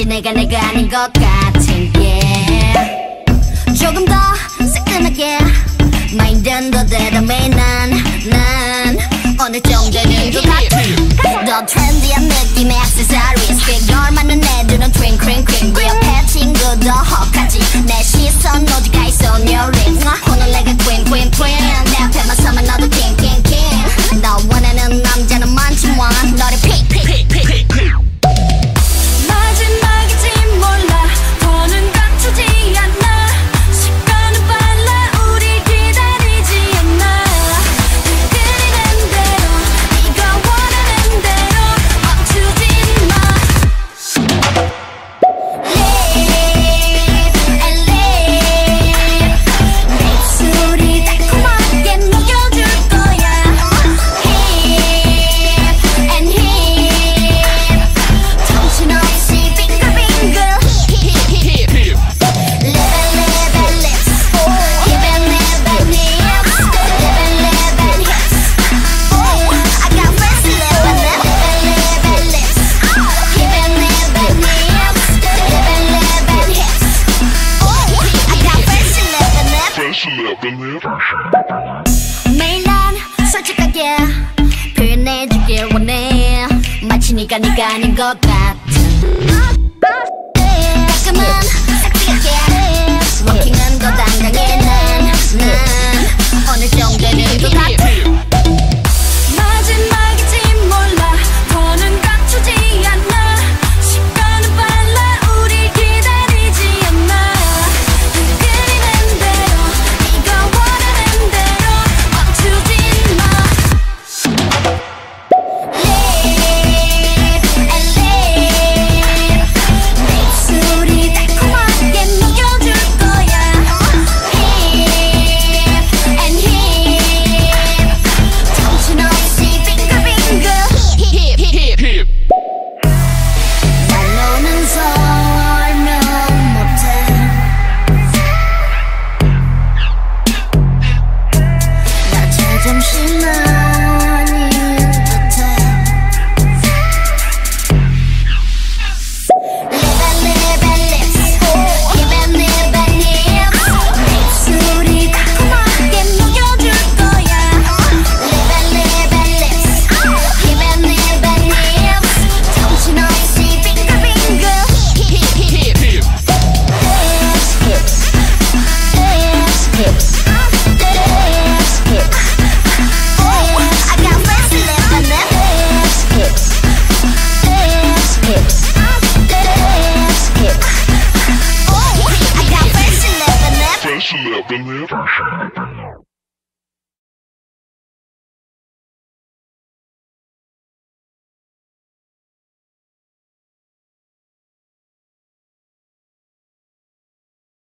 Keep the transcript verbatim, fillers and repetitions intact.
왠지 내가 내가 아닌 것 같은 yeah. 조금 더 새끈하게 마인드는 더 대담해 난, 난 어느 정도는 것 같아. 더 트렌디한 느낌의 액세서리즈 피겨 맞는 애들은 트윙크링크링 그 옆에 친구도 헉하지 내 시선 오직 eyes on your lips 오늘 내가 queen queen queen 내 앞에만 서면 너도 king king king 너 원하는 남자는 많지만 너를 pick pick pick pick pick 마지막일지 몰라 더는 감추지 않아 시간은 빨라 우리 기다리지 않아 그리는 대로 네가 원하는 대로 멈추지 마 Live and live 내 입술이 달콤하게 녹여줄 거야 Hip and hip 정신없이 빙글빙글 Hip and live and lips Hip and live and hips Live and live and hips Oh, I got fancy live and live Live and lips Hip and live and hips Live and live and hips Oh, I got fancy live and live Fancy love in there. 매일 난 솔직하게 표현해주길 원해 마치 네가 네가 아닌 것 같은 가끔은 섹시하게 워킹은 더 당당해 난, 난 어느 정도는 것 같아 마지막일지 몰라 더는 감추지 않아 시간은 빨라 우리 기다리지 않아 그리는 대로 네가 원하는 대로 멈추지 마 Live and live 내 입술이 달콤하게 녹여줄 거야 Hip and hip 정신없이 빙글빙글 Hip hip Hip. 날 너는 설명 못해 나 제정신 아닌 듯해 Live and live and lips Hip and live and hips 내 입술이 달콤하게 녹여줄 거야 Live and live and lips Hip and live and hips 정신없이 빙글빙글 Hip. Hip. Hips, hips, hips, hips, hips, hips. Oh, I got fancy live and live. Hips, hips, hips, hips, hips. Oh, I got fancy live and live. Fancy love in there.